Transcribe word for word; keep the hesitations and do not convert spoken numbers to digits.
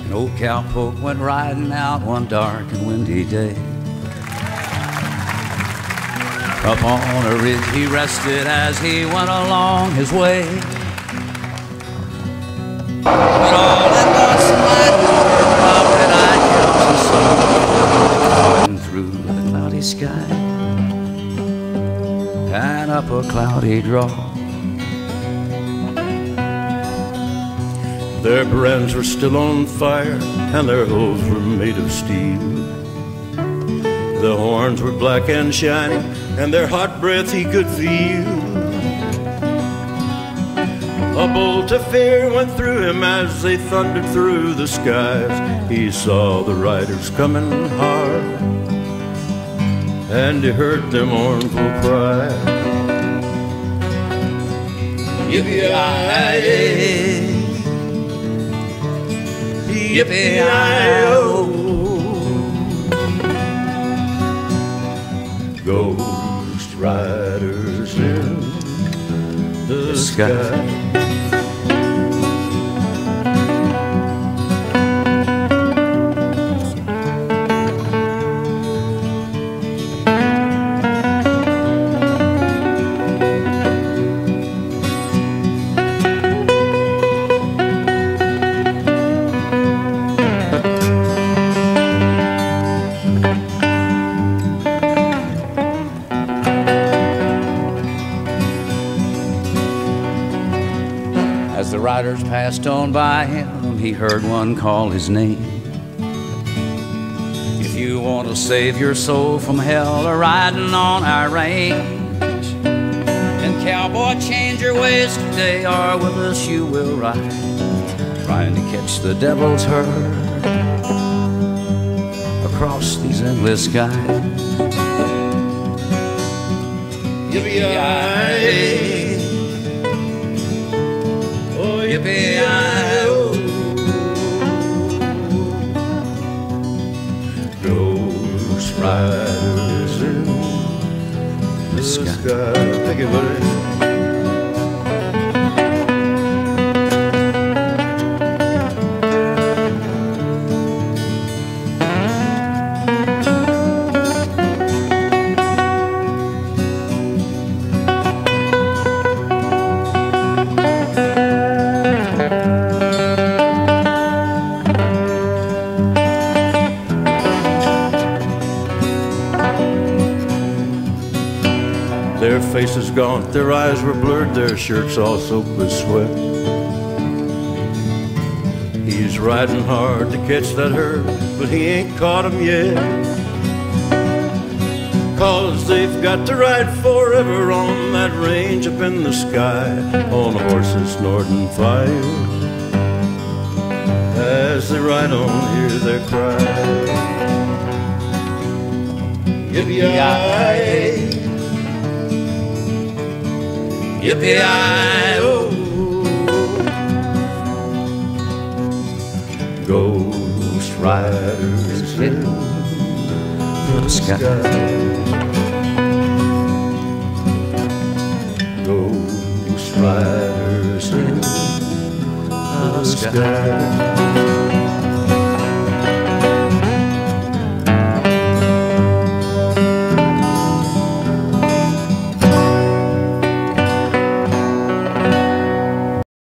An old cowpoke went riding out one dark and windy day. Up on a ridge he rested as he went along his way. But all at once my red-eyed cows he saw through the cloudy sky and up a cloudy draw. Their brands were still on fire, and their hooves were made of steel. The horns were black and shiny, and their hot breath he could feel. A bolt of fear went through him as they thundered through the skies. He saw the riders coming hard, and he heard their mournful cry. Yippee-yi-yi, yippee-yi-yo, ghost riders in the sky. As the riders passed on by him, he heard one call his name. If you want to save your soul from hell, or riding on our range, then cowboy, change your ways today, or with us you will ride, trying to catch the devil's herd across these endless skies. Yippee-yi-yi, yippee-yi-yo, ghost riders in the sky. Thank you, buddy. Their faces gaunt, their eyes were blurred, their shirts all soaked with sweat. He's riding hard to catch that herd, but he ain't caught 'em yet. 'Cause they've got to ride forever on that range up in the sky, on horses snorting fire. As they ride on, hear their cry. Yippee-yi-yi, yippee-yi-yo, ghost riders in the sky. Ghost riders in the sky.